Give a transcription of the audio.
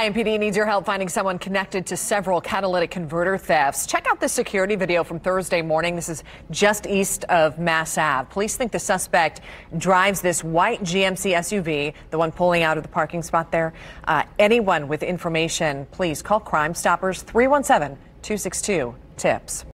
IMPD needs your help finding someone connected to several catalytic converter thefts. Check out this security video from Thursday morning. This is just east of Mass Ave. Police think the suspect drives this white GMC SUV, the one pulling out of the parking spot there. Anyone with information, please call Crime Stoppers 317-262-TIPS.